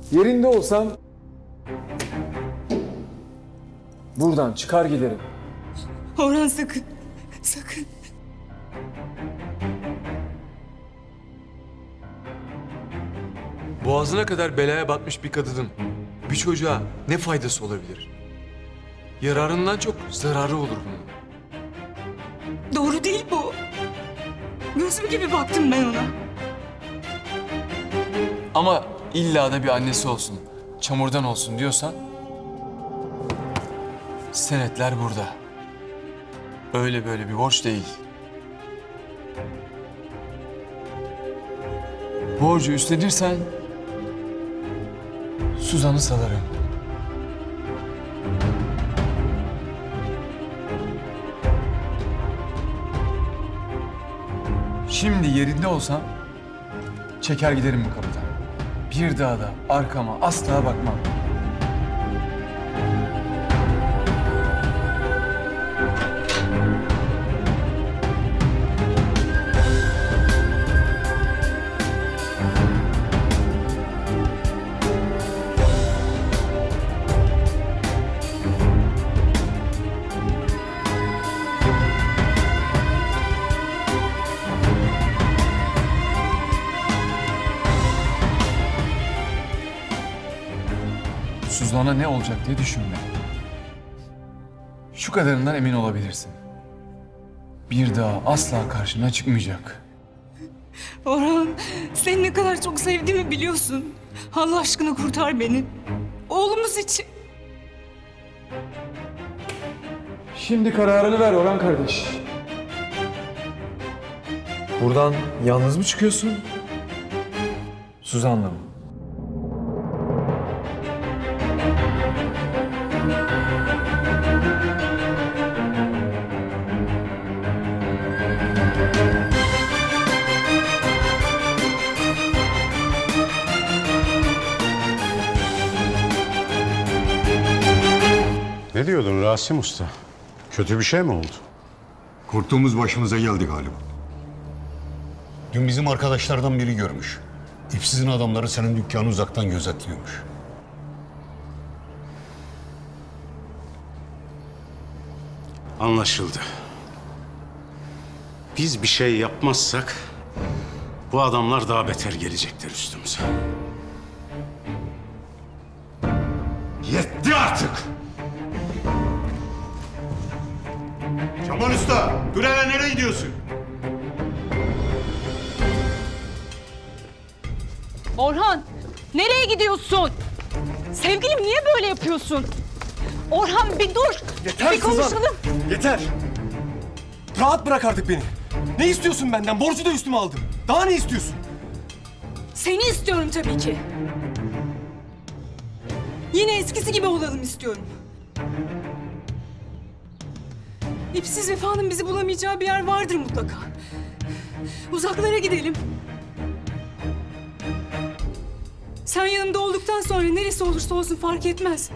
Yerinde olsam buradan çıkar giderim. Orhan sakın. Sakın. Boğazına kadar belaya batmış bir kadının bir çocuğa ne faydası olabilir? Yararından çok zararı olur bunun. Doğru değil bu. Gözüm gibi baktım ben ona. Ama illa da bir annesi olsun, çamurdan olsun diyorsan senetler burada. Öyle böyle bir borç değil. Borcu üstlenirsen Suzan'ı salarım. Şimdi yerinde olsam çeker giderim bu kapıdan. Bir daha da arkama asla bakmam. Suzan'a ne olacak diye düşünme. Şu kadarından emin olabilirsin. Bir daha asla karşına çıkmayacak. Orhan, seni ne kadar çok sevdiğimi biliyorsun. Allah aşkına kurtar beni. Oğlumuz için. Şimdi kararını ver Orhan kardeş. Buradan yalnız mı çıkıyorsun? Suzan'la mı? Ne diyordun Rasim Usta? Kötü bir şey mi oldu? Korktuğumuz başımıza geldi galiba. Dün bizim arkadaşlardan biri görmüş. İpsizin adamları senin dükkanı uzaktan gözetliyormuş. Anlaşıldı. Biz bir şey yapmazsak bu adamlar daha beter gelecekler üstümüze. Yetti artık! Kemal Usta, dur hele, nereye gidiyorsun? Orhan, nereye gidiyorsun? Sevgilim niye böyle yapıyorsun? Orhan bir dur. Yeter bir konuşalım. Suzan, yeter. Rahat bırak artık beni. Ne istiyorsun benden? Borcu da üstüme aldım. Daha ne istiyorsun? Seni istiyorum tabii ki. Yine eskisi gibi olalım istiyorum. İpsiz Vefa'nın bizi bulamayacağı bir yer vardır mutlaka. Uzaklara gidelim. Sen yanımda olduktan sonra neresi olursa olsun fark etmez.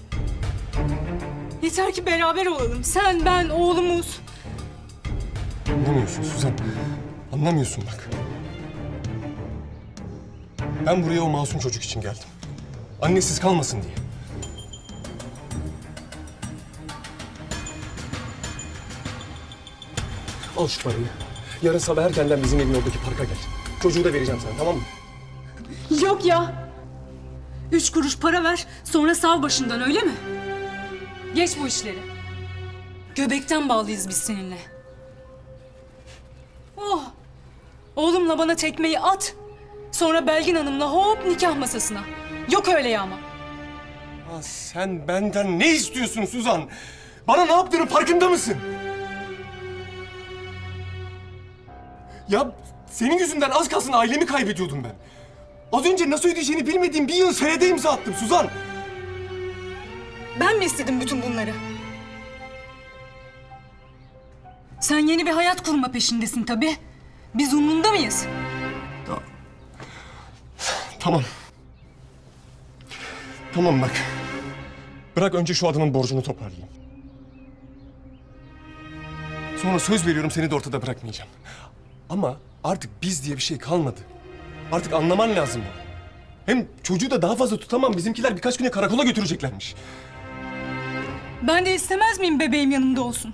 Yeter ki beraber olalım. Sen, ben, oğlumuz. Anlamıyorsun Suzan. Anlamıyorsun bak. Ben buraya o masum çocuk için geldim. Annesiz kalmasın diye. Al şu parayı. Yarın sabah erkenden bizim evin oradaki parka gel. Çocuğu da vereceğim sana, tamam mı? Yok ya. 3 kuruş para ver, sonra sav başından, öyle mi? Geç bu işleri. Göbekten bağlıyız biz seninle. Oh! Oğlumla bana tekmeyi at. Sonra Belgin Hanım'la hop nikah masasına. Yok öyle ya ama. Ya sen benden ne istiyorsun Suzan? Bana ne yaptığının farkında mısın? Ya senin yüzünden az kalsın ailemi kaybediyordum ben. Az önce nasıl ödeyeceğini bilmediğim bir yıl senede imza attım Suzan. Ben mi istedim bütün bunları? Sen yeni bir hayat kurma peşindesin tabii. Biz umrunda mıyız? Tamam. Tamam bak. Bırak önce şu adamın borcunu toparlayayım. Sonra söz veriyorum seni de ortada bırakmayacağım. Ama artık biz diye bir şey kalmadı. Artık anlaman lazım bunu. Hem çocuğu da daha fazla tutamam. Bizimkiler birkaç güne karakola götüreceklermiş. Ben de istemez miyim bebeğim yanımda olsun?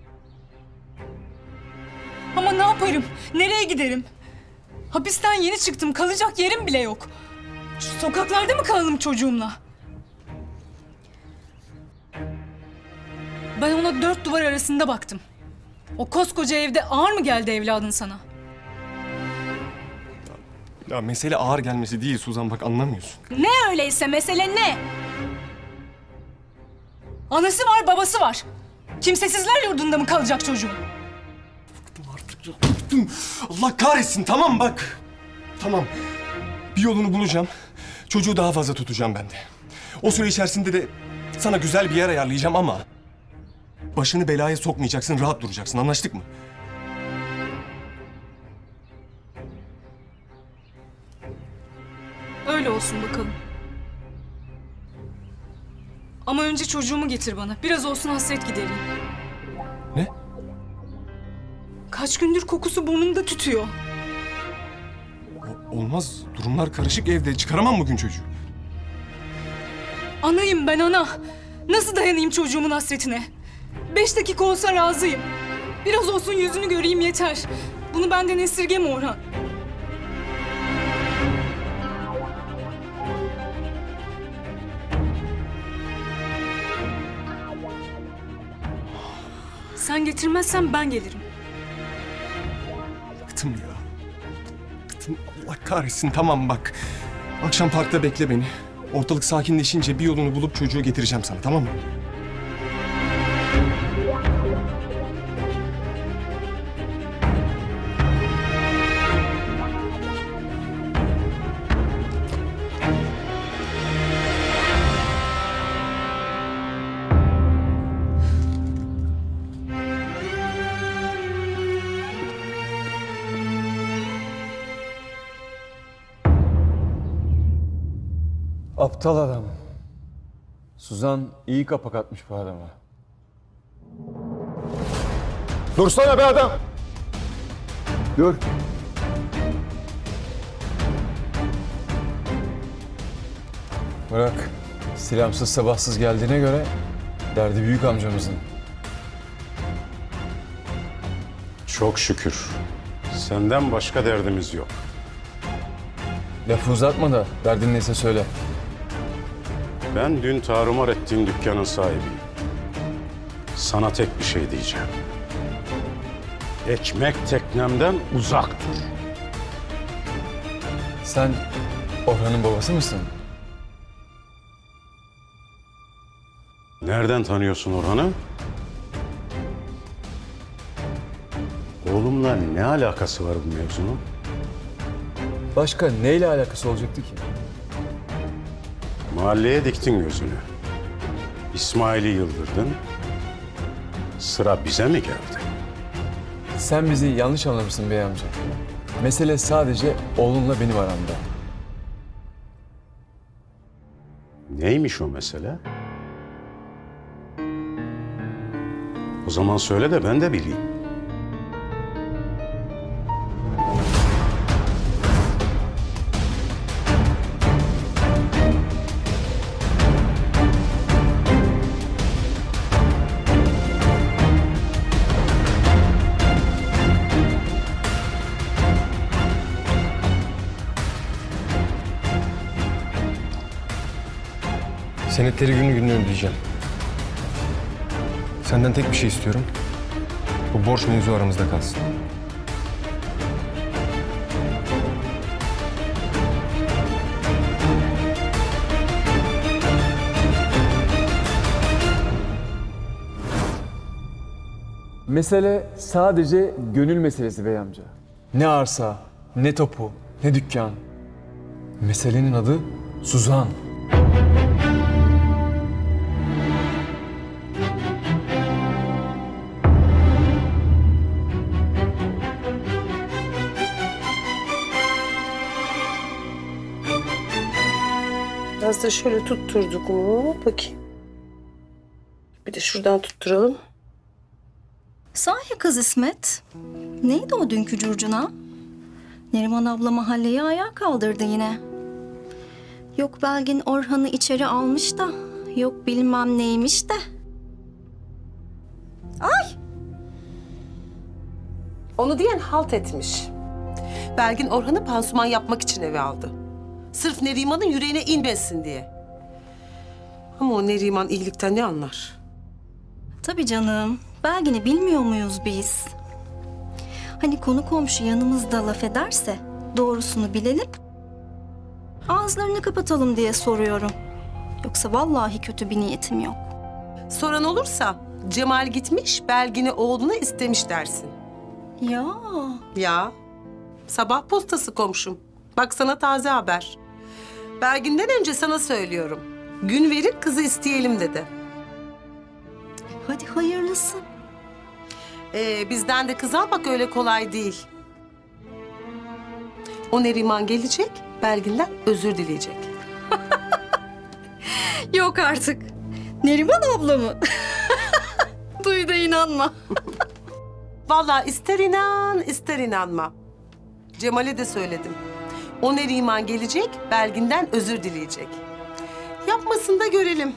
Ama ne yaparım? Nereye giderim? Hapisten yeni çıktım. Kalacak yerim bile yok. Şu sokaklarda mı kalalım çocuğumla? Ben ona 4 duvar arasında baktım. O koskoca evde ağır mı geldi evladın sana? Ya mesele ağır gelmesi değil Suzan, bak anlamıyorsun. Ne öyleyse mesele ne? Anası var, babası var. Kimsesizler yurdunda mı kalacak çocuğum? Artık ya, bıktım. Allah kahretsin, tamam bak. Tamam. Bir yolunu bulacağım. Çocuğu daha fazla tutacağım ben de. O süre içerisinde de sana güzel bir yer ayarlayacağım ama... başını belaya sokmayacaksın, rahat duracaksın. Anlaştık mı? Öyle olsun bakalım. Ama önce çocuğumu getir bana. Biraz olsun hasret gidereyim. Ne? Kaç gündür kokusu burnumda tütüyor. Olmaz. Durumlar karışık evde. Çıkaramam bugün çocuğu. Anayım ben, ana. Nasıl dayanayım çocuğumun hasretine? 5 dakika olsa razıyım. Biraz olsun yüzünü göreyim yeter. Bunu benden esirgeme Orhan. Sen getirmezsen ben gelirim. Bıktım ya. Bıktım. Allah kahretsin. Tamam bak. Akşam parkta bekle beni. Ortalık sakinleşince bir yolunu bulup çocuğu getireceğim sana, tamam mı? Aptal adam. Suzan iyi kapak atmış bu adama. Dursana be adam! Dur. Bırak. Silahsız sabahsız geldiğine göre derdi büyük amcamızın. Çok şükür. Senden başka derdimiz yok. Lafı uzatma da derdin neyse söyle. Ben dün tarumar ettiğin dükkanın sahibiyim. Sana tek bir şey diyeceğim. Ekmek teknemden uzak dur. Sen Orhan'ın babası mısın? Nereden tanıyorsun Orhan'ı? Oğlumla ne alakası var bu mevzunun? Başka neyle alakası olacaktı ki? Mahalleye diktin gözünü. İsmail'i yıldırdın. Sıra bize mi geldi? Sen bizi yanlış anlamışsın bey amca. Mesele sadece oğlunla benim aramda. Neymiş o mesele? O zaman söyle de ben de bileyim. Senetleri günü gününe ödeyeceğim. Senden tek bir şey istiyorum. Bu borç mevzu aramızda kalsın. Mesele sadece gönül meselesi bey amca. Ne arsa, ne topu, ne dükkan. Meselenin adı Suzan. Biraz da şöyle tutturduk mu? Bakayım. Bir de şuradan tutturalım. Sahi kız İsmet. Neydi o dünkü curcuna? Neriman abla mahalleyi ayağa kaldırdı yine. Yok Belgin Orhan'ı içeri almış da, yok bilmem neymiş de. Onu diyen halt etmiş. Belgin Orhan'ı pansuman yapmak için eve aldı. Sırf Neriman'ın yüreğine inmesin diye. Ama o Neriman iyilikten ne anlar? Tabii canım. Belgin'i bilmiyor muyuz biz? Hani konu komşu yanımızda laf ederse doğrusunu bilelim. Ağızlarını kapatalım diye soruyorum. Yoksa vallahi kötü bir niyetim yok. Soran olursa Cemal gitmiş Belgin'i oğluna istemiş dersin. Ya Ya sabah postası komşum. Bak sana taze haber. Belgin'den önce sana söylüyorum. Gün verin kızı isteyelim dedi. hadi hayırlısı. Bizden de kız almak öyle kolay değil. O Neriman gelecek, Belgin'den özür dileyecek. Yok artık. Neriman abla mı? Duy da inanma. Vallahi ister inan, ister inanma. Cemal'e de söyledim. O Neriman gelecek, Belgin'den özür dileyecek. Yapmasın da görelim.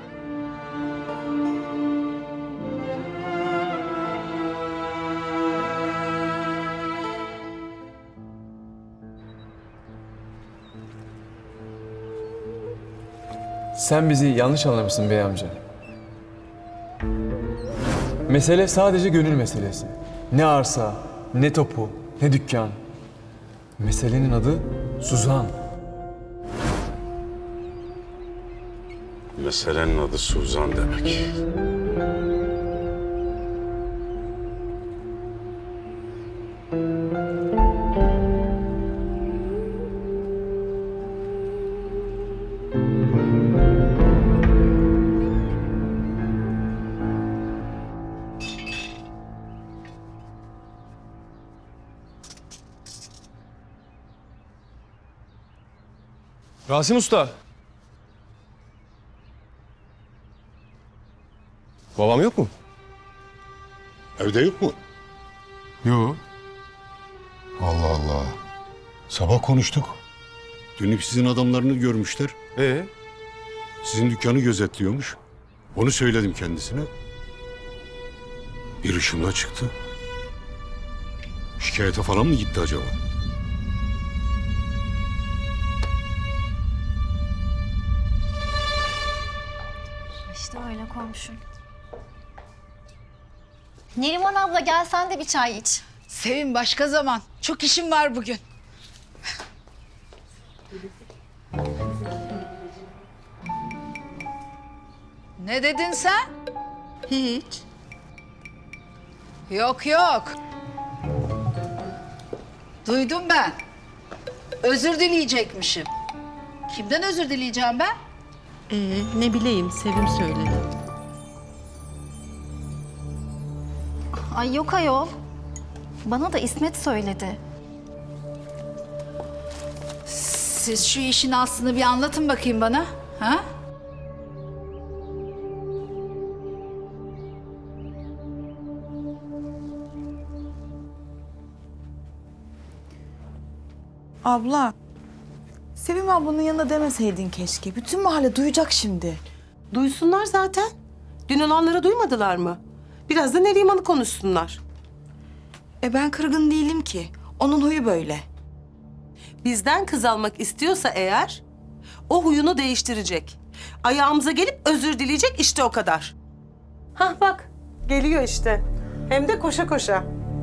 Sen bizi yanlış anlamışsın bey amca. Mesele sadece gönül meselesi. Ne arsa, ne topu, ne dükkan. Meselenin adı Suzan. Meselenin adı Suzan demek. Rasim Usta. Babam yok mu? Evde yok mu? Yok. Allah Allah. Sabah konuştuk. Dün sizin adamlarını görmüşler. Sizin dükkanı gözetliyormuş. Onu söyledim kendisine. Bir ışımla çıktı. Şikayete falan mı gitti acaba? İşte öyle komşum. Neriman abla gel sen de bir çay iç. Sevin başka zaman. Çok işim var bugün. Ne dedin sen? Hiç. Yok yok. Duydum ben. Özür dileyecekmişim. Kimden özür dileyeceğim ben? Ne bileyim, Sevim söyledi. Ay yok ayol. Bana da İsmet söyledi. Siz şu işin aslını bir anlatın bakayım bana. Ha? Abla, Sevim ablanın yanında demeseydin keşke. Bütün mahalle duyacak şimdi. Duysunlar zaten. Dün olanları duymadılar mı? Biraz da Neriman'ı konuşsunlar. Ben kırgın değilim ki. Onun huyu böyle. Bizden kız almak istiyorsa eğer, o huyunu değiştirecek. Ayağımıza gelip özür dileyecek, işte o kadar. Hah bak, geliyor işte. Hem de koşa koşa.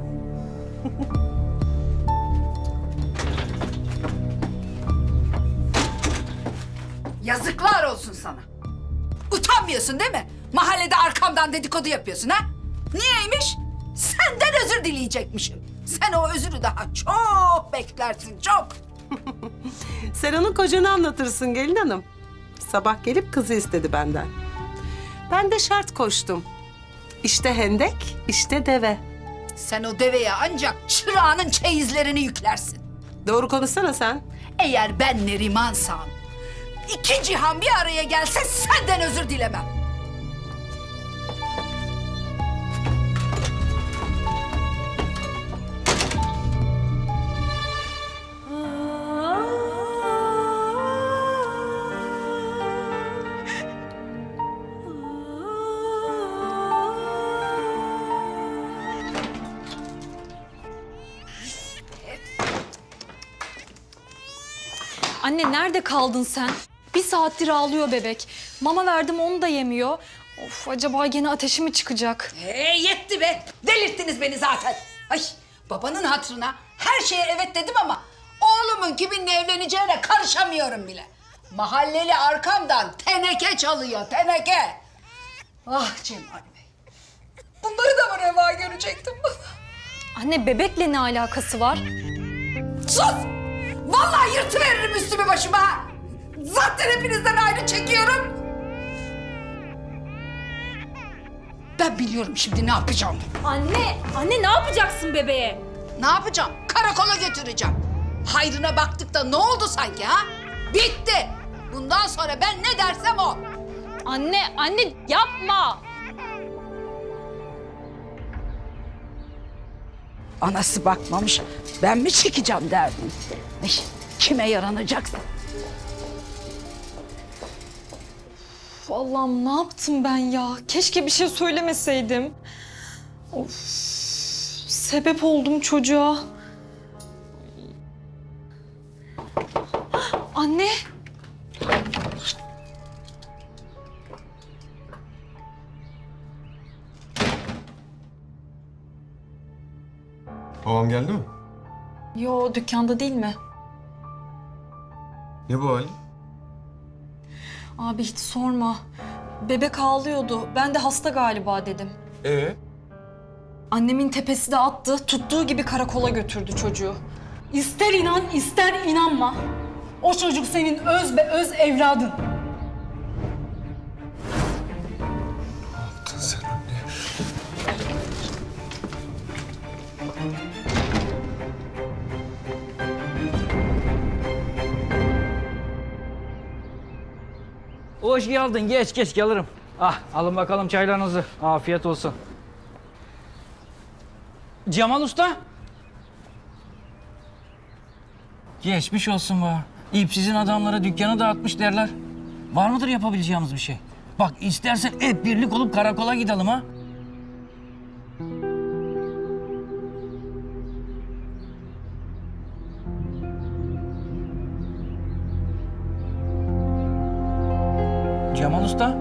Yazıklar olsun sana. Utanmıyorsun değil mi? Mahallede arkamdan dedikodu yapıyorsun ha? Niyeymiş? Senden özür dileyecekmişim. Sen o özürü daha çok beklersin, çok. Sen onun kocanı anlatırsın gelin hanım. Sabah gelip kızı istedi benden. Ben de şart koştum. İşte hendek, işte deve. Sen o deveye ancak çırağının çeyizlerini yüklersin. Doğru konuşsana sen. Eğer ben Nerimansam, iki cihan bir araya gelse senden özür dilemem. Anne nerede kaldın sen? Bir saattir ağlıyor bebek. Mama verdim onu da yemiyor. Of acaba gene ateşi mi çıkacak? Yetti be. Delirttiniz beni zaten. Ay babanın hatırına her şeye evet dedim ama oğlumun kiminle evleneceğine karışamıyorum bile. Mahalleli arkamdan teneke çalıyor, teneke. Ah Cemal Bey. Bunları da mı reva görecektim bana? Anne bebekle ne alakası var? Sus! Vallahi yırtıveririm üstümü başıma. Zaten hepinizden ayrı çekiyorum. Ben biliyorum şimdi ne yapacağım. Anne ne yapacaksın bebeğe? Ne yapacağım? Karakola götüreceğim. Hayrına baktık da ne oldu sanki ha? Bitti. Bundan sonra ben ne dersem o. Anne yapma. Anası bakmamış. Ben mi çekeceğim derdim. Ay, kime yaranacaksa. Allah'ım ne yaptım ben ya? Keşke bir şey söylemeseydim. Of, sebep oldum çocuğa. Anne. Babam geldi mi? Yo dükkanda değil mi? Ne bu hali? Abi hiç sorma. Bebek ağlıyordu. Ben de hasta galiba dedim. Annemin tepesi de attı. Tuttuğu gibi karakola götürdü çocuğu. İster inan ister inanma. O çocuk senin öz be öz evladın. Ne yaptın sen anne? Hoş geldin. Geç gelirim. Ah alın bakalım çaylarınızı. Afiyet olsun. Cemal Usta. Geçmiş olsun be. İpsizin adamları dükkanı dağıtmış derler. Var mıdır yapabileceğimiz bir şey? Bak istersen hep birlik olup karakola gidelim ha. Cemal Usta.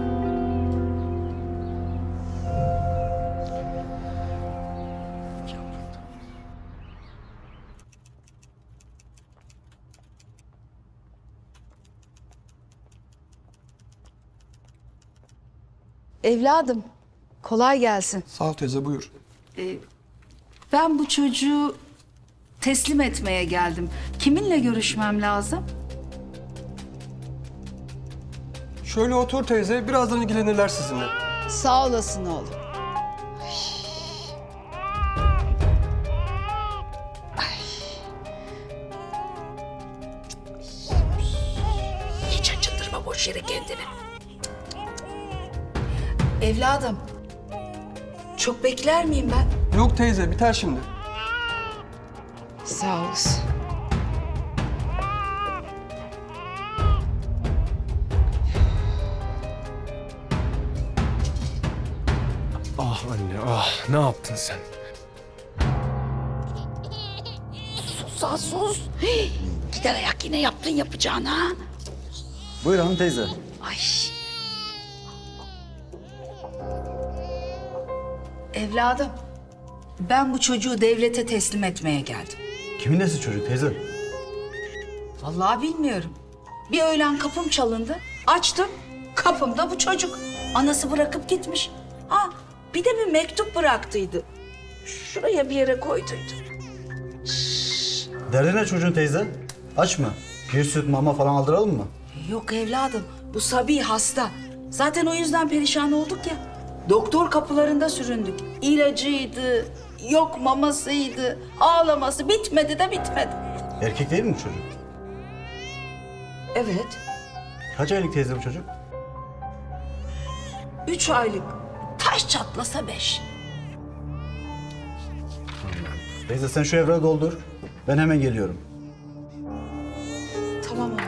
Evladım, kolay gelsin. Sağ ol teyze, buyur. Ben bu çocuğu teslim etmeye geldim. Kiminle görüşmem lazım? Şöyle otur teyze, birazdan ilgilenirler sizinle. Sağ olasın oğlum. Hiç acındırma boş yere kendini. Evladım, çok bekler miyim ben? Yok teyze, biter şimdi. Sağ olasın. Ah anne, ah. Ne yaptın sen? Sus sus. Gider ayak yine yaptın yapacağını ha. Buyur hanım teyze. Ay. Evladım, ben bu çocuğu devlete teslim etmeye geldim. Kimin nesi çocuk teyze? Vallahi bilmiyorum. Bir öğlen kapım çalındı. Açtım. Kapımda bu çocuk. Anası bırakıp gitmiş. Ha, bir de bir mektup bıraktıydı. Şuraya bir yere koyduydu. Derdi ne çocuğun teyze? Aç mı? Bir süt mama falan aldıralım mı? Yok evladım, bu Sabi hasta. Zaten o yüzden perişan olduk ya. Doktor kapılarında süründük. İlacıydı, yok mamasıydı, ağlaması bitmedi de bitmedi. Erkek değil mi bu çocuk? Evet, Kaç aylık teyze bu çocuk? 3 aylık. Taş çatlasa 5. Teyze sen şu evrağı doldur. Ben hemen geliyorum. Tamam oğlum.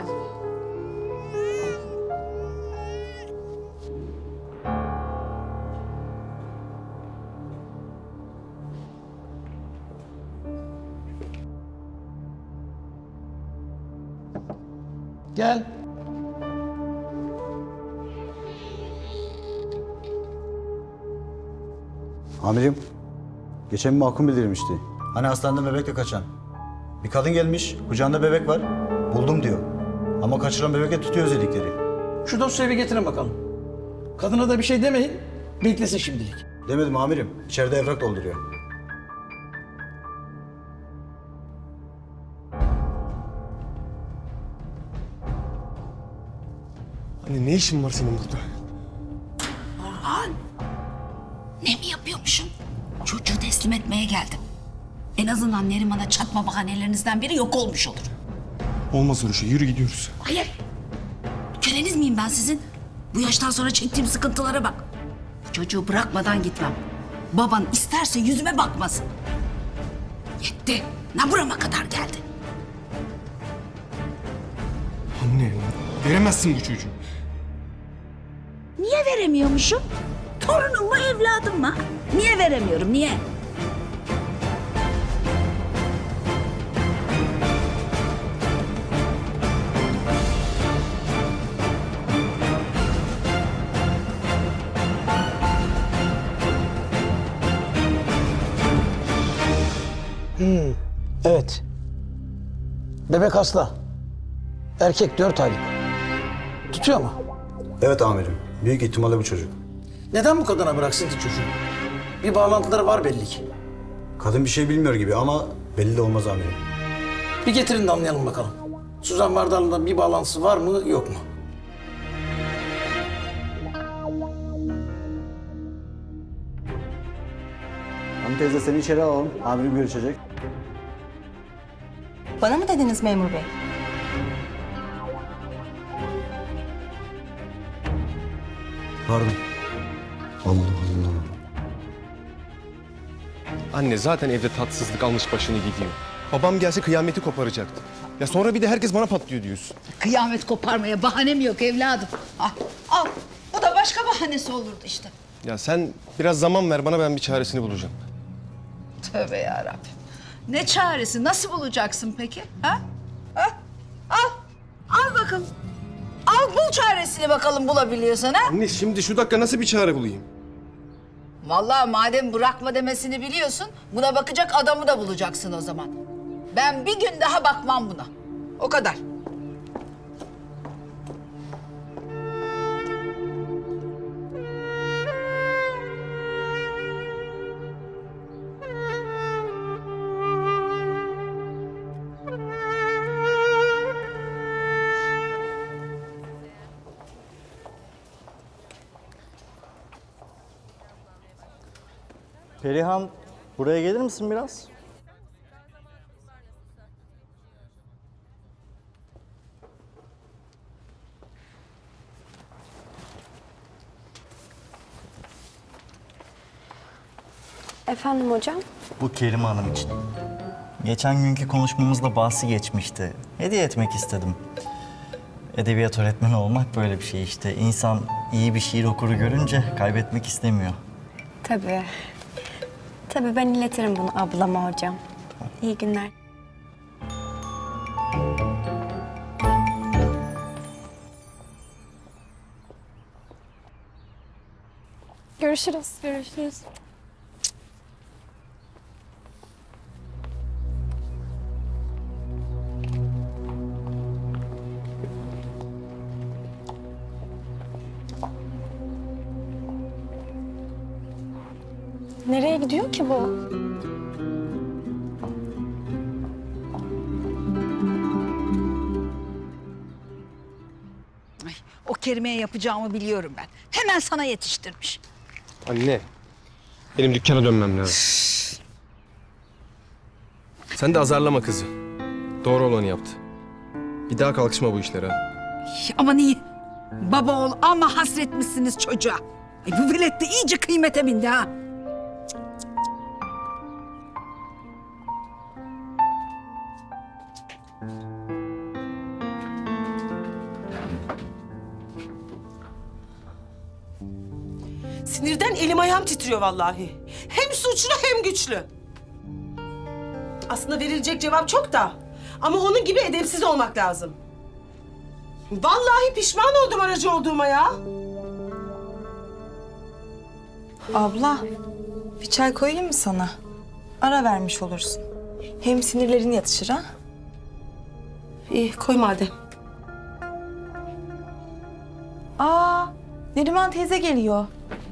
Gel. Amirim, geçen bir mahkum bildirilmişti. Hani hastaneden bebekle kaçan. Bir kadın gelmiş, kucağında bebek var. Buldum diyor. Ama kaçıran bebekle tutuyor özellikleri. Şu dosyayı bir getirin bakalım. Kadına da bir şey demeyin. Beklesin şimdilik. Demedim amirim, içeride evrak dolduruyor. Anne ne işin var senin burada? Orhan. Ne mi yapıyormuşum? Çocuğu teslim etmeye geldim. En azından Neriman'a çatma bahanelerinizden biri yok olmuş olur. Olmaz öyle şey. Yürü gidiyoruz. Hayır. Köleniz miyim ben sizin? Bu yaştan sonra çektiğim sıkıntılara bak. Bu çocuğu bırakmadan gitmem. Baban isterse yüzüme bakmasın. Yetti. Naburama kadar geldi. Anne veremezsin bu çocuğu. Niye veremiyormuşum? Torunum mu evladım mı? Niye veremiyorum niye? Evet. Bebek hasta. Erkek 4 aylık. Tutuyor mu? Evet amirim, büyük ihtimalle bu çocuk. Neden bu kadına bıraksın ki çocuğu? Bir bağlantıları var belli ki. Kadın bir şey bilmiyor gibi ama belli de olmaz amirim. Bir getirin de anlayalım bakalım. Suzan Vardar'la bir bağlantısı var mı yok mu? Hanım teyze seni içeri alalım, amirim görüşecek. Bana mı dediniz memur bey? Pardon. Allah Allah. Anne zaten evde tatsızlık almış başını gidiyor. Babam gelse kıyameti koparacaktı. Ya sonra bir de herkes bana patlıyor diyorsun. Kıyamet koparmaya bahanem yok evladım. Al. Bu da başka bahanesi olurdu işte. Ya sen biraz zaman ver bana, ben bir çaresini bulacağım. Tövbe yarabbim. Ne çaresi? Nasıl bulacaksın peki? Ha? Al. Al bakalım. Al bul çaresini bakalım bulabiliyorsan ha? Anne şimdi şu dakika nasıl bir çare bulayım? Vallahi madem bırakma demesini biliyorsun, buna bakacak adamı da bulacaksın o zaman. Ben bir gün daha bakmam buna. O kadar. Perihan, buraya gelir misin biraz? Efendim hocam? Bu Kerime Hanım için. Geçen günkü konuşmamızda bahsi geçmişti. Hediye etmek istedim. Edebiyat öğretmeni olmak böyle bir şey işte. İnsan iyi bir şiir okuru görünce kaybetmek istemiyor. Tabii. Tabii ben iletirim bunu ablama hocam. İyi günler. Görüşürüz. Görüşürüz. Nereye gidiyor ki bu? O Kerime'ye yapacağımı biliyorum ben. Hemen sana yetiştirmiş. Anne, benim dükkana dönmem lazım. Sen de azarlama kızı. Doğru olanı yaptı. Bir daha kalkışma bu işlere. Aman iyi. Baba oğul ama hasretmişsiniz çocuğa. Bu velet de iyice kıymete bindi ha. Sinirden elim ayağım titriyor vallahi. Hem suçlu hem güçlü. Aslında verilecek cevap çok da. Ama onun gibi edepsiz olmak lazım. Vallahi pişman oldum aracı olduğuma ya. Abla, bir çay koyayım mı sana? Ara vermiş olursun. Hem sinirlerin yatışır ha. İyi, koy madem. Aa, Neriman teyze geliyor.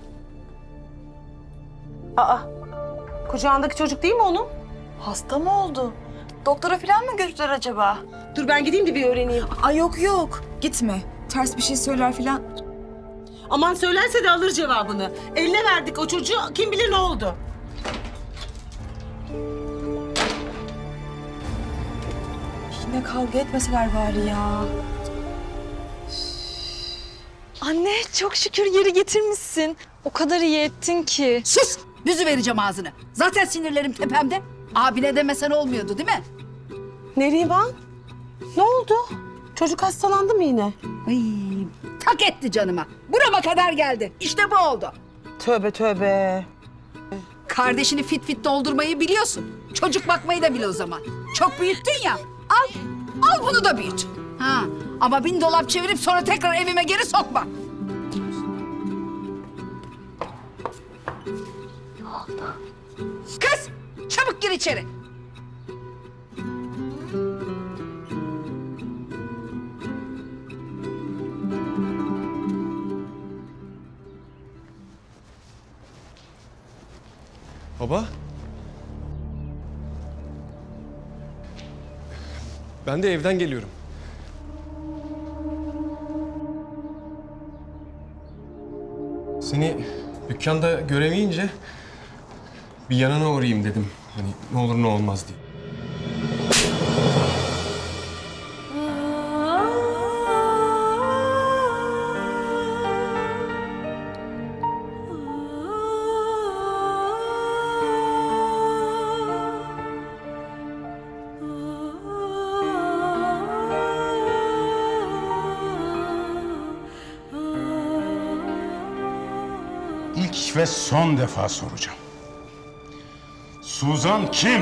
Aa, kucağındaki çocuk değil mi onun? Hasta mı oldu? Doktora falan mı götürdüler acaba? Dur ben gideyim de bir öğreneyim. Ay yok, gitme. Ters bir şey söyler falan. Aman söylerse de alır cevabını. Eline verdik o çocuğu, kim bilir ne oldu. Yine kavga etmeseler bari ya. Anne çok şükür geri getirmişsin. O kadar iyi ettin ki. Sus! Büzü vereceğim ağzını. Zaten sinirlerim tepemde. Abine demesen olmuyordu değil mi? Neriman? Ne oldu? Çocuk hastalandı mı yine? Ay, tak etti canıma. Burama kadar geldi. İşte bu oldu. Tövbe tövbe. Kardeşini fit fit doldurmayı biliyorsun. Çocuk bakmayı da bil o zaman. Çok büyüttün ya. Al bunu da büyüt. Ha, ama bin dolap çevirip sonra tekrar evime geri sokma. Kız, çabuk gir içeri. Baba. Ben de evden geliyorum. Seni dükkanda göremeyince bir yanına uğrayayım dedim. Hani ne olur ne olmaz diye. İlk ve son defa soracağım. Suzan kim?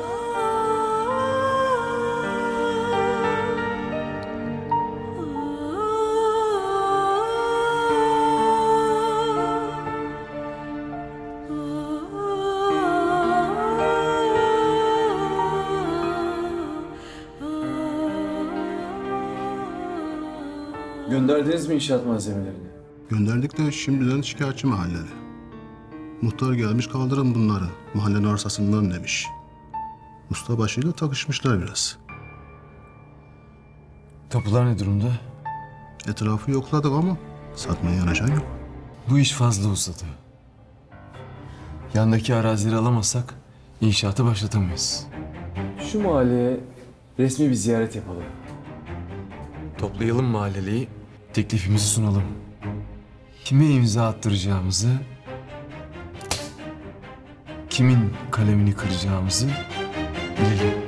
Gönderdiniz mi inşaat malzemelerini? Gönderdik de şimdiden şikayetçi mahalleli. Muhtar gelmiş kaldırın bunları. Mahallenin arsasından demiş. Ustabaşıyla takışmışlar biraz. Tapular ne durumda? Etrafı yokladık ama satmaya yanaşan yok. Bu iş fazla uzadı. Yandaki arazileri alamazsak inşaatı başlatamayız. Şu mahalleye resmi bir ziyaret yapalım. Toplayalım mahalleliyi, teklifimizi sunalım. Kime imza attıracağımızı, kimin kalemini kıracağımızı bilelim.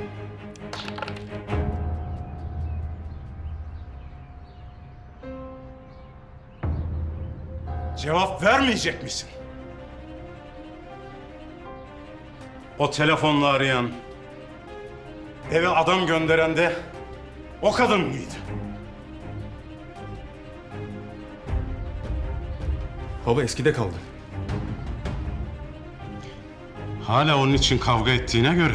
Cevap vermeyecek misin? O telefonla arayan, eve adam gönderen de o kadın mıydı? Baba eskide kaldı. Hala onun için kavga ettiğine göre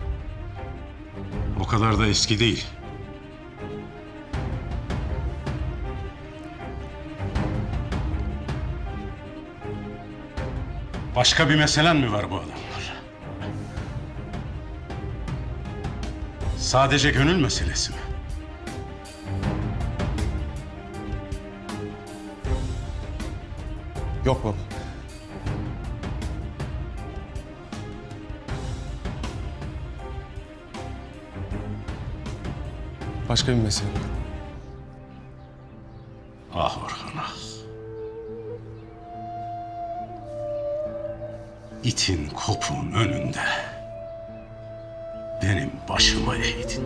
o kadar da eski değil. Başka bir meselen mi var bu adamlar? Sadece gönül meselesi mi? Yok baba. Başka bir mesele var. Ah Orhan ah. İtin kopuğun önünde benim başıma eğdin.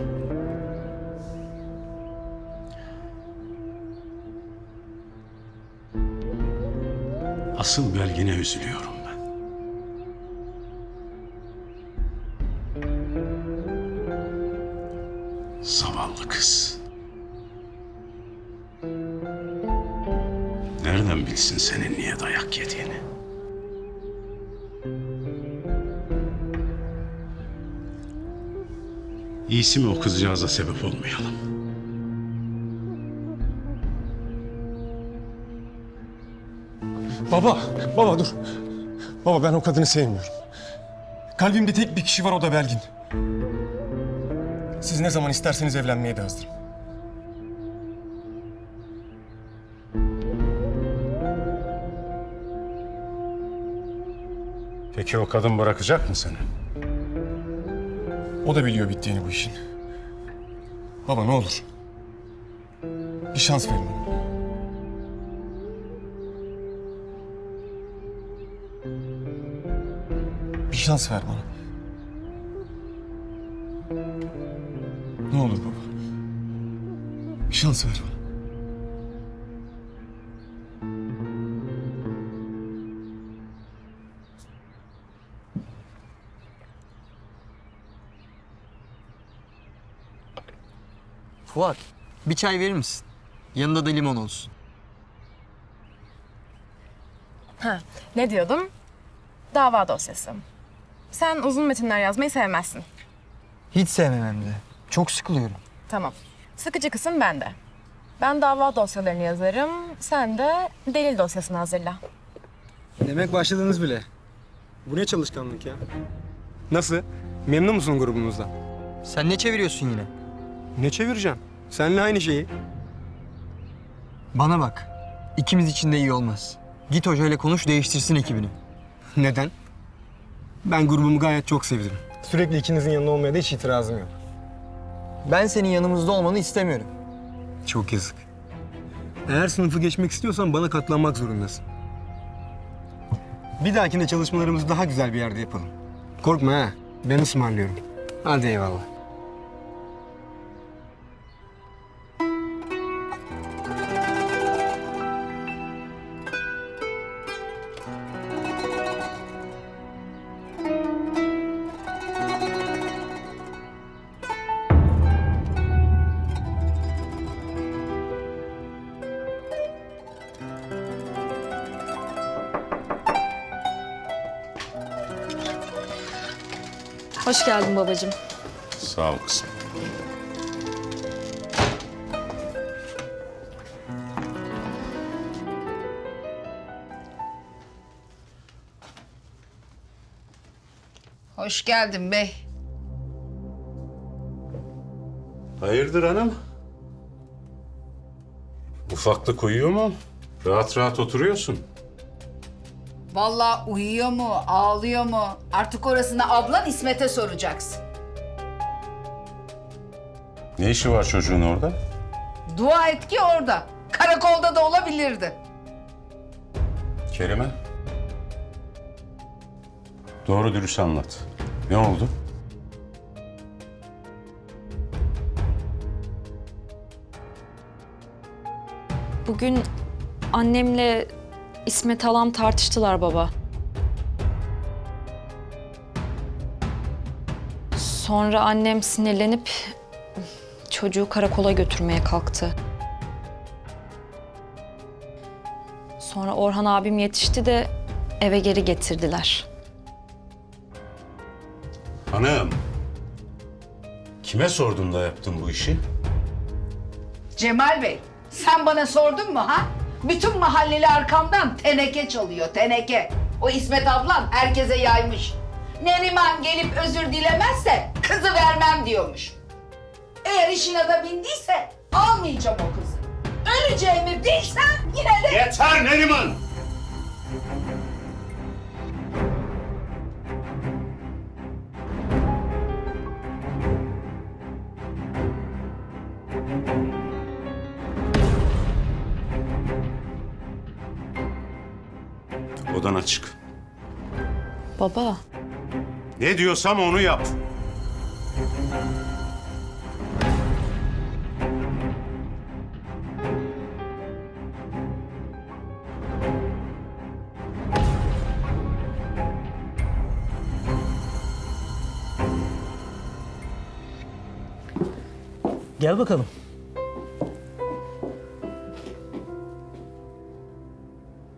Asıl belgine üzülüyorum ben. Zavallı kız. bilsin senin niye dayak yediğini. İyisi mi o kızcağıza sebep olmayalım? Baba dur. Baba ben o kadını sevmiyorum. Kalbimde tek bir kişi var, o da Belgin. Siz ne zaman isterseniz evlenmeye de hazırım. Peki o kadın bırakacak mı seni? O da biliyor bittiğini bu işin. Baba ne olur. Bir şans verin bana. Bir şans ver bana. Ne olur baba. Bir şans ver bana. Fuat, bir çay verir misin? Yanında da limon olsun. Ha, ne diyordum? Dava dosyası. Sen uzun metinler yazmayı sevmezsin. Hiç sevmem hem de. Çok sıkılıyorum. Tamam. Sıkıcı kısım bende. Ben dava dosyalarını yazarım, sen de delil dosyasını hazırla. Demek başladınız bile. Bu ne çalışkanlık ya? Nasıl? Memnun musun grubumuzdan? Sen ne çeviriyorsun yine? Ne çevireceğim? Seninle aynı şeyi. Bana bak. İkimiz için de iyi olmaz. Git hocayla konuş, değiştirsin ekibini. Neden? Ben grubumu gayet çok sevdim. Sürekli ikinizin yanında olmaya da hiç itirazım yok. Ben senin yanımızda olmanı istemiyorum. Çok yazık. Eğer sınıfı geçmek istiyorsan bana katlanmak zorundasın. Bir dahakine çalışmalarımızı daha güzel bir yerde yapalım. Korkma ha. Ben ısmarlıyorum. Hadi eyvallah. Hoş geldin babacığım. Sağ ol kızım. Hoş geldin bey. Hayırdır hanım? Ufaklık uyuyor mu? Rahat rahat oturuyorsun. Vallahi uyuyor mu, ağlıyor mu? Artık orasını ablan İsmet'e soracaksın. Ne işi var çocuğun orada? Dua et ki orada. Karakolda da olabilirdi. Kerime. Doğru dürüst anlat. Ne oldu? Bugün annemle İsmet halam tartıştılar baba. Sonra annem sinirlenip çocuğu karakola götürmeye kalktı. Sonra Orhan abim yetişti de eve geri getirdiler. Hanım. Kime sordun da yaptın bu işi? Cemal Bey, sen bana sordun mu ha? Bütün mahalleli arkamdan teneke çalıyor, teneke. O İsmet ablan herkese yaymış. Neriman gelip özür dilemezse kızı vermem diyormuş. Eğer işine de bindiyse almayacağım o kızı. Öleceğimi bilsem yine de... Yeter Neriman! Odana çık. Baba. Ne diyorsam onu yap. Gel bakalım.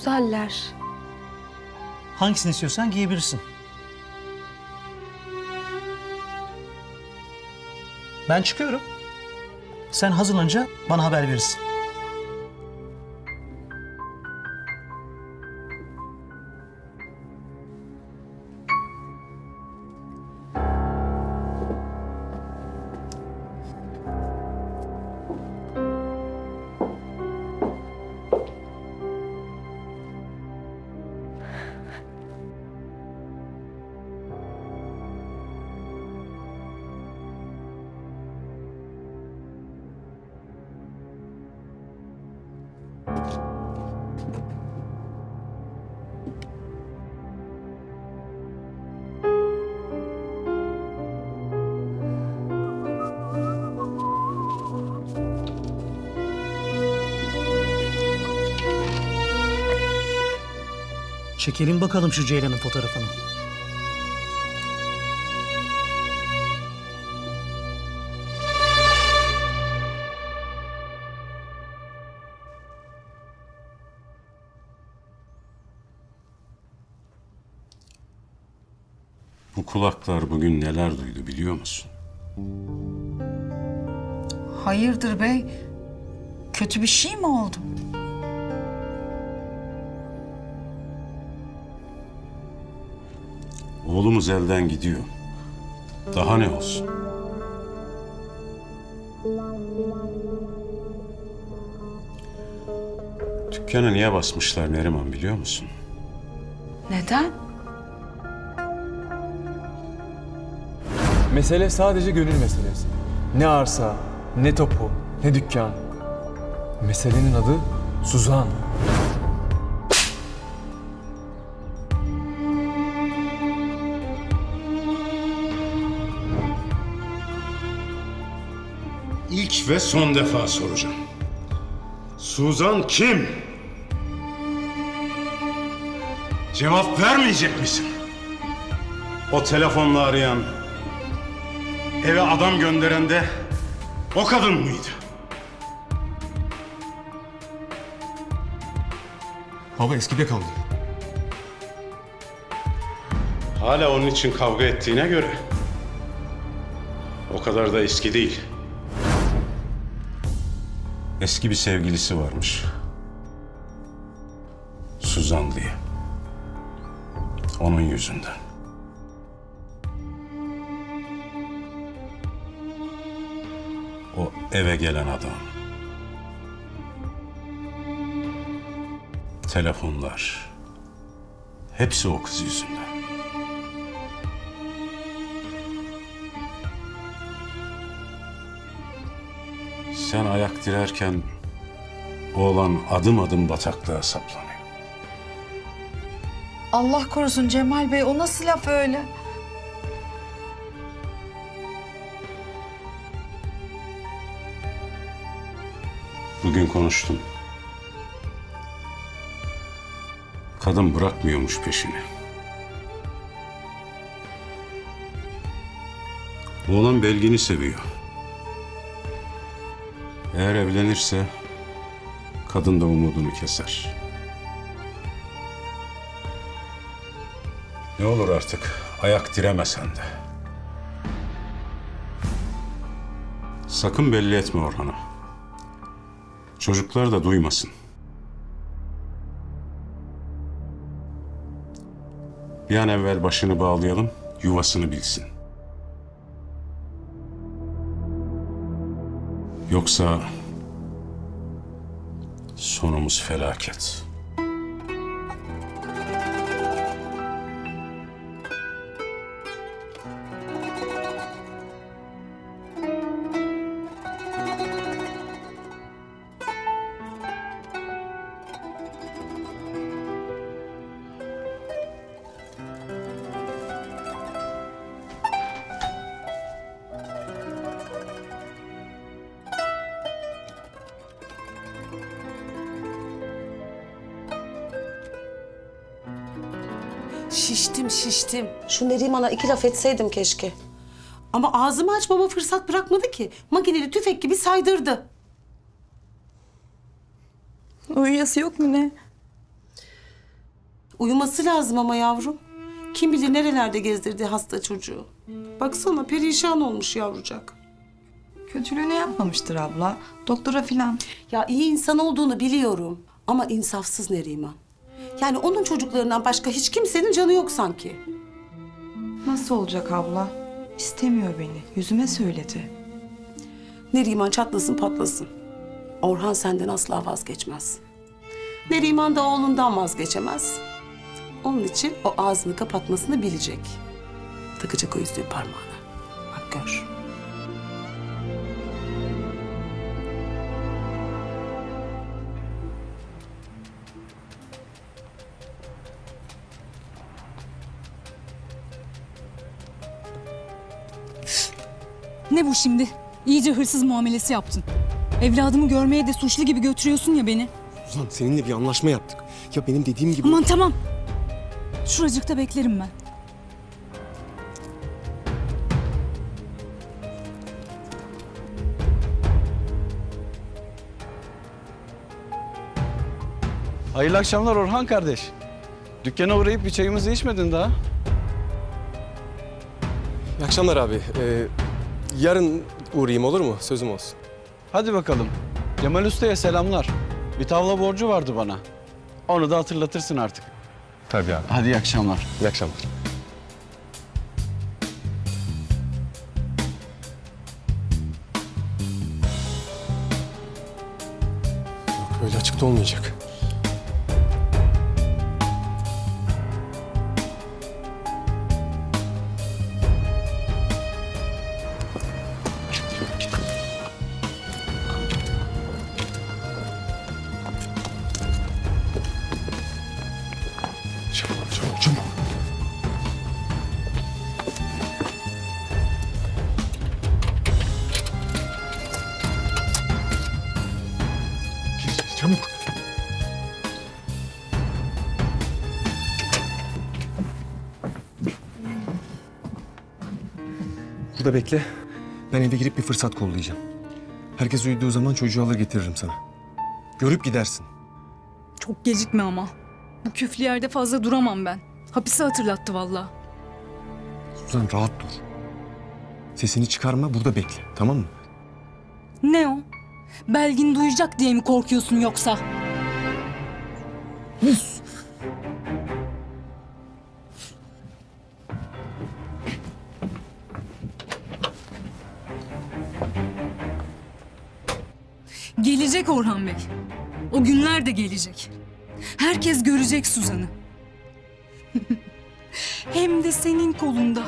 güzeller. Hangisini istiyorsan giyebilirsin. Ben çıkıyorum. Sen hazırlanınca bana haber verirsin. Çekelim bakalım şu Ceylan'ın fotoğrafını. Bu kulaklar bugün neler duydu biliyor musun? Hayırdır bey? Kötü bir şey mi oldu? Oğlumuz elden gidiyor. Daha ne olsun? Dükkanı niye basmışlar Neriman biliyor musun? Neden? Mesele sadece gönül meselesi. Ne arsa, ne topu, ne dükkan. Meselenin adı Suzan. İlk ve son defa soracağım. Suzan kim? Cevap vermeyecek misin? O telefonla arayan, eve adam gönderen de o kadın mıydı? Baba eskide kaldı. Hala onun için kavga ettiğine göre o kadar da eski değil. Eski bir sevgilisi varmış. Suzan diye. Onun yüzünden. O eve gelen adam. Telefonlar. Hepsi o kız yüzünden. Sen ayak direrken oğlan adım adım bataklığa saplanıyor. Allah korusun Cemal Bey, o nasıl laf öyle? Bugün konuştum. Kadın bırakmıyormuş peşini. Oğlan Belgin'i seviyor. Eğer evlenirse kadın da umudunu keser. Ne olur artık ayak diremesen de. Sakın belli etme Orhan'a. Çocuklar da duymasın. Bir an evvel başını bağlayalım, yuvasını bilsin. Yoksa sonumuz felaket. Şiştim. Şu Neriman'a 2 laf etseydim keşke. Ama ağzımı açmama fırsat bırakmadı ki. Makineli tüfek gibi saydırdı. Uyuyası yok mu ne? Uyuması lazım ama yavrum. Kim bilir nerelerde gezdirdi hasta çocuğu. Baksana perişan olmuş yavrucak. Kötülüğünü yapmamıştır abla. Doktora filan. Ya iyi insan olduğunu biliyorum. Ama insafsız Neriman. Yani onun çocuklarından başka hiç kimsenin canı yok sanki. Nasıl olacak abla? İstemiyor beni. Yüzüme söyledi. Neriman çatlasın patlasın. Orhan senden asla vazgeçmez. Neriman da oğlundan vazgeçemez. Onun için o ağzını kapatmasını bilecek. Takacak o yüzüğü parmağına. Bak gör. Ne bu şimdi? İyice hırsız muamelesi yaptın. Evladımı görmeye de suçlu gibi götürüyorsun ya beni. Suzan seninle bir anlaşma yaptık. Ya benim dediğim gibi... Aman tamam. Şuracıkta beklerim ben. Hayırlı akşamlar Orhan kardeş. Dükkana uğrayıp bir çayımızı içmedin daha. İyi akşamlar abi. Yarın uğrayayım olur mu? Sözüm olsun. Hadi bakalım. Cemal Usta'ya selamlar. Bir tavla borcu vardı bana. Onu da hatırlatırsın artık. Tabii abi. Hadi iyi akşamlar. İyi akşamlar. Yok böyle açıkta olmayacak. Çabuk. Gir, çabuk. Burada bekle. Ben eve girip bir fırsat kollayacağım. Herkes uyuduğu zaman çocuğu alır getiririm sana. Görüp gidersin. Çok gecikme ama. Bu küflü yerde fazla duramam ben. Hapisi hatırlattı vallahi. Suzan rahat dur. Sesini çıkarma, burada bekle. Tamam mı? Ne o? Belgin duyacak diye mi korkuyorsun yoksa? Sus! Gelecek Orhan Bey. O günler de gelecek. Herkes görecek Suzan'ı. Hem de senin kolunda.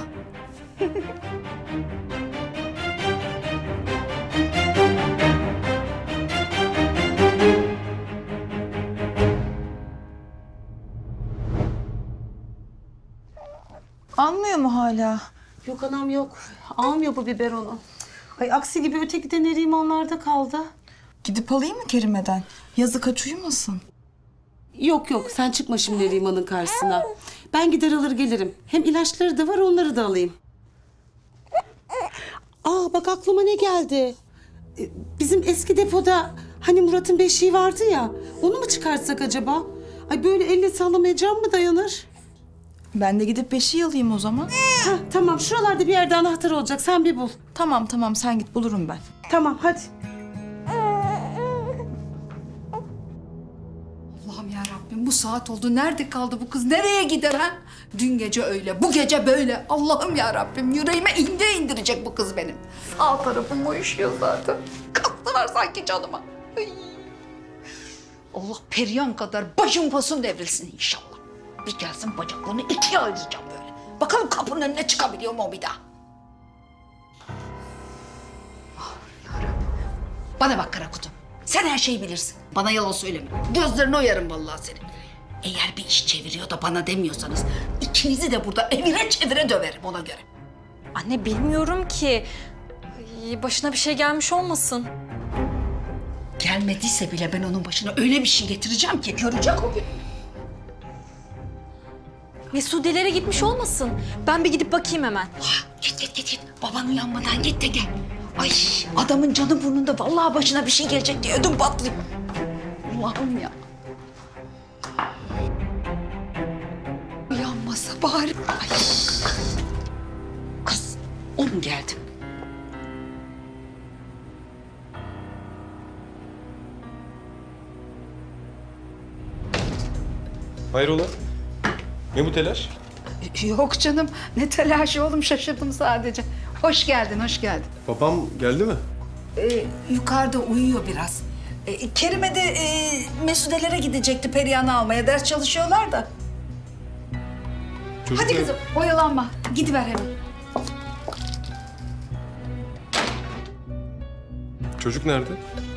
Almıyor mu hala? Yok anam yok. Almıyor bu biberonu. Ay aksi gibi öteki de Nerimanlarda kaldı. Gidip alayım mı Kerime'den? Yazık aç uyumasın. Yok sen çıkma şimdi Neriman'ın karşısına. Ben gider alır gelirim. Hem ilaçları da var onları da alayım. Aa bak aklıma ne geldi. Bizim eski depoda hani Murat'ın beşiği vardı ya. Onu mu çıkartsak acaba? Ay böyle elle sallamaya can mı dayanır? Ben de gidip beşiği alayım o zaman. Ha, tamam şuralarda bir yerde anahtar olacak sen bir bul. Tamam sen git bulurum ben. Tamam hadi. Allah'ım ya Rabbim bu saat oldu. Nerede kaldı bu kız? Nereye gider ha? Dün gece öyle, bu gece böyle. Allah'ım ya Rabbim yüreğime ince indirecek bu kız benim. Sağ tarafım uyuşuyor zaten. Kastılar sanki canıma. Ay. Allah periyan kadar başım fasım devrilsin inşallah. Bir gelsin bacaklarını ikiye ayıracağım böyle. Bakalım kapının önüne çıkabiliyor mu o bir daha? Ah yarabbim. Bana bak kara kutum. Sen her şeyi bilirsin. Bana yalan söyleme. Gözlerini oyarım vallahi senin. Eğer bir iş çeviriyor da bana demiyorsanız ikinizi de burada evire çevire döverim ona göre. Anne bilmiyorum ki. Ay, başına bir şey gelmiş olmasın. Gelmediyse bile ben onun başına öyle bir şey getireceğim ki görecek o gün. Mesudelere gitmiş olmasın. Ben bir gidip bakayım hemen. Git. Baban uyanmadan git de gel. Ay adamın canı burnunda vallahi başına bir şey gelecek diye ödüm patlıyor. Allah'ım ya. bari. Ay. Kız, o mu geldi? Hayrola? Ne bu telaş? Yok canım, ne telaşı oğlum, şaşırdım sadece. Hoş geldin, hoş geldin. Babam geldi mi? Yukarıda uyuyor biraz. Kerime de Mesude'lere gidecekti Perihan'ı almaya. Ders çalışıyorlar da. Hadi kızım, oyalanma. Gidiver hemen. Çocuk nerede?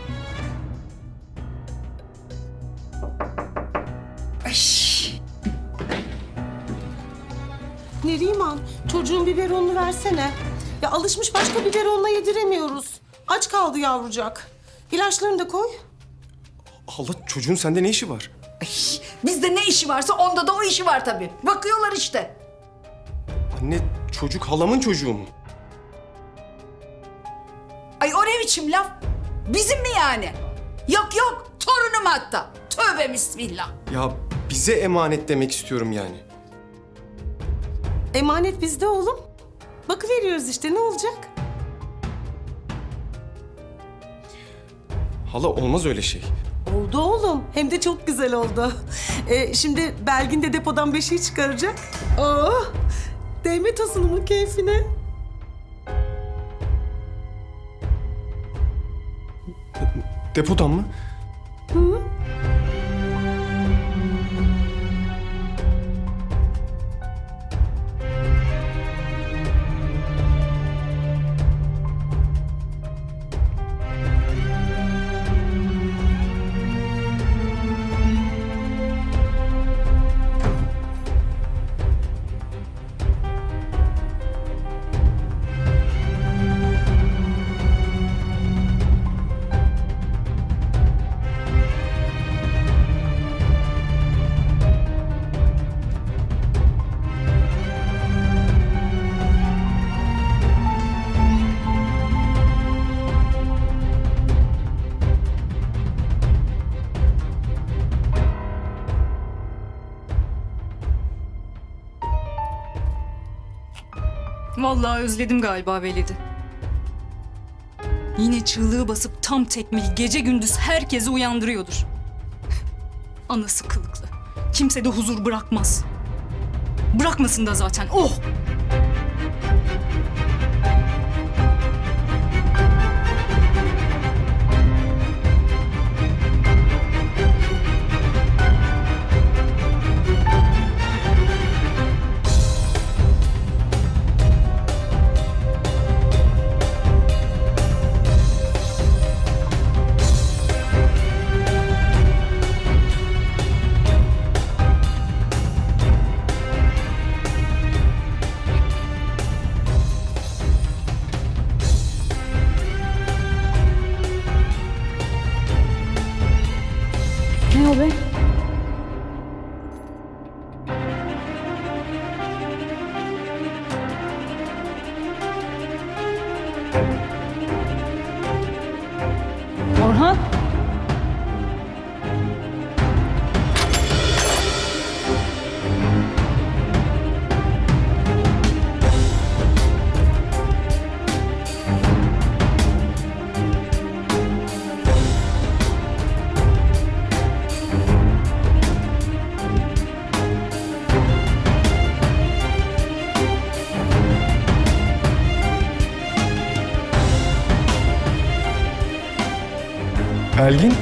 Neriman, çocuğun biberonunu versene. Ya alışmış, başka biberonla yediremiyoruz. Aç kaldı yavrucak. İlaçlarını da koy. Allah, çocuğun sende ne işi var? Bizde ne işi varsa onda da o işi var tabii. Bakıyorlar işte. Anne, çocuk halamın çocuğu mu? Ay o ne biçim laf? Bizim mi yani? Yok yok, torunum hatta. Tövbe bismillah. Ya bize emanet demek istiyorum yani. Emanet bizde oğlum. Bakıveriyoruz işte, ne olacak? Hala, olmaz öyle şey. Oldu oğlum. Hem de çok güzel oldu. Şimdi Belgin de depodan beşiği çıkaracak. Oh! Değme tosunumun keyfine. Depodan mı? Hı? Vallahi özledim galiba Velid'i. Yine çığlığı basıp tam tekmil gece gündüz herkesi uyandırıyordur. Anası kılıklı. Kimse de huzur bırakmaz. Bırakmasın da zaten. Oh! Ne o be? Orhan? Belgin?